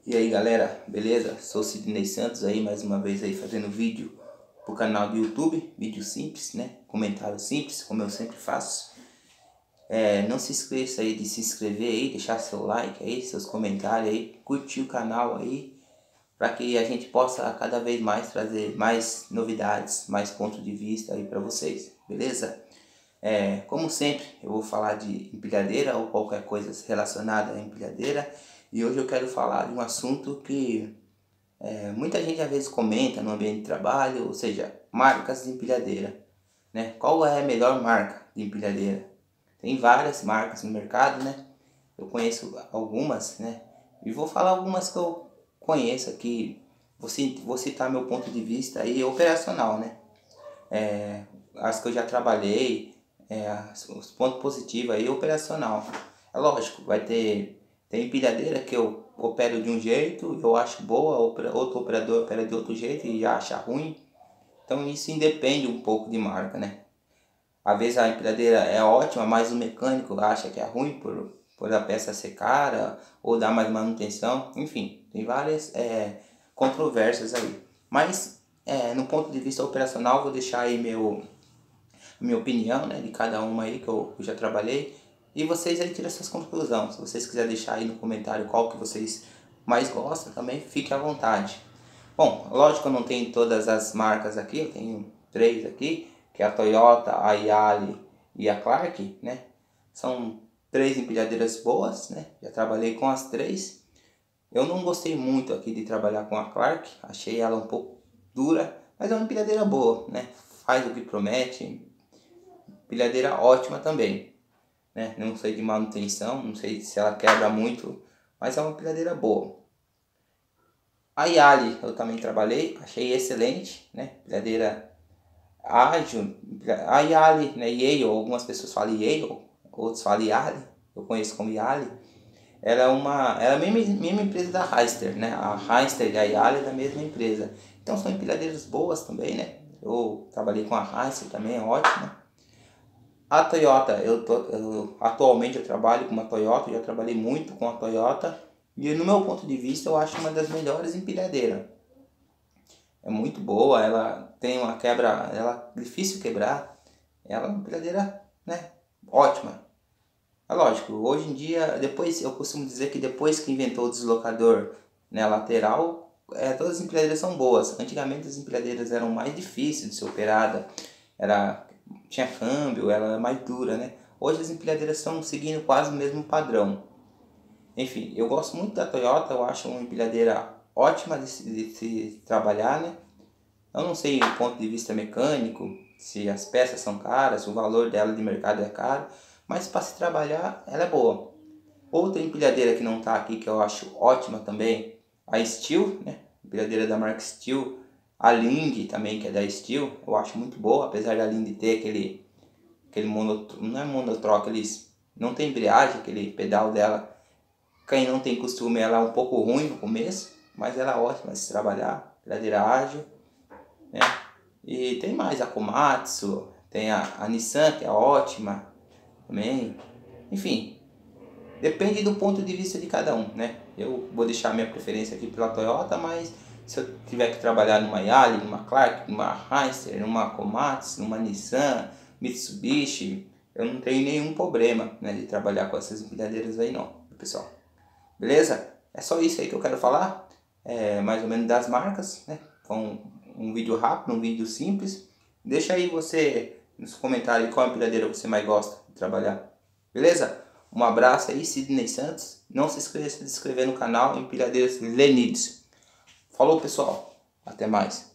E aí galera, beleza? Sou o Sidney Santos aí, mais uma vez aí fazendo vídeo pro canal do YouTube, vídeo simples, né? Comentário simples, como eu sempre faço. Não se esqueça aí de se inscrever aí, deixar seu like aí, seus comentários aí, curtir o canal aí, para que a gente possa cada vez mais trazer mais novidades, mais pontos de vista aí para vocês, beleza? Como sempre, eu vou falar de empilhadeira ou qualquer coisa relacionada à empilhadeira. E hoje eu quero falar de um assunto que muita gente às vezes comenta no ambiente de trabalho, ou seja, marcas de empilhadeira, né? Qual é a melhor marca de empilhadeira? Tem várias marcas no mercado, né? Eu conheço algumas, né? E vou falar algumas que eu conheço aqui. Vou citar meu ponto de vista aí operacional, né? As que eu já trabalhei, os pontos positivos aí operacional. É lógico, tem empilhadeira que eu opero de um jeito, eu acho boa, outro operador opera de outro jeito e já acha ruim. Então isso independe um pouco de marca, né? Às vezes a empilhadeira é ótima, mas o mecânico acha que é ruim por a peça ser cara ou dar mais manutenção. Enfim, tem várias controvérsias aí. Mas no ponto de vista operacional, vou deixar aí minha opinião, né, de cada uma aí que eu já trabalhei. E vocês aí tiram essas conclusões. Se vocês quiserem deixar aí no comentário qual que vocês mais gostam também, fique à vontade. Bom, lógico que eu não tenho todas as marcas aqui, eu tenho 3 aqui, que é a Toyota, a Yali e a Clark, né? São 3 empilhadeiras boas, né? Já trabalhei com as 3. Eu não gostei muito aqui de trabalhar com a Clark, achei ela um pouco dura, mas é uma empilhadeira boa, né? Faz o que promete, empilhadeira ótima também, né? Não sei de manutenção, não sei se ela quebra muito, mas é uma empilhadeira boa. A Yali eu também trabalhei, achei excelente, né? Empilhadeira ágil. A Yali, né? Yale, algumas pessoas falam Yale, outros falam Yali, eu conheço como Yali. Ela é a mesma empresa da Hyster, né? A Hyster e a Yali é da mesma empresa. Então são empilhadeiras boas também, né? Eu trabalhei com a Hyster também, é ótima. A Toyota, atualmente eu trabalho com uma Toyota, eu já trabalhei muito com a Toyota. E no meu ponto de vista eu acho uma das melhores empilhadeiras. É muito boa, ela tem uma quebra, ela é difícil quebrar. Ela é uma empilhadeira, né, ótima. É lógico, hoje em dia, depois eu costumo dizer que depois que inventou o deslocador, né, lateral, todas as empilhadeiras são boas. Antigamente as empilhadeiras eram mais difíceis de ser operada, tinha câmbio, ela é mais dura, né? Hoje as empilhadeiras estão seguindo quase o mesmo padrão. Enfim, eu gosto muito da Toyota, eu acho uma empilhadeira ótima de se trabalhar, né? Eu não sei do ponto de vista mecânico, se as peças são caras, se o valor dela de mercado é caro, mas para se trabalhar ela é boa. Outra empilhadeira que não está aqui, que eu acho ótima também, a Stihl, né? Empilhadeira da marca Stihl. A Ling também, que é da Stihl, eu acho muito boa, apesar da Ling ter aquele não é monotroca, não tem embreagem, aquele pedal dela. Quem não tem costume, ela é um pouco ruim no começo, mas ela é ótima de se trabalhar, empilhadeira ágil, né? E tem mais a Komatsu, tem a Nissan, que é ótima também. Enfim, depende do ponto de vista de cada um, né? Eu vou deixar minha preferência aqui pela Toyota, mas se eu tiver que trabalhar numa Yali, numa Clark, numa Hyster, numa Komatsu, numa Nissan, Mitsubishi, eu não tenho nenhum problema, né, de trabalhar com essas empilhadeiras aí não, pessoal. Beleza? É só isso aí que eu quero falar, mais ou menos das marcas, né? Foi um vídeo rápido, um vídeo simples. Deixa aí você nos comentários qual empilhadeira você mais gosta de trabalhar. Beleza? Um abraço aí, Sidney Santos. Não se esqueça de se inscrever no canal Empilhadeiras Lenides. Falou, pessoal. Até mais.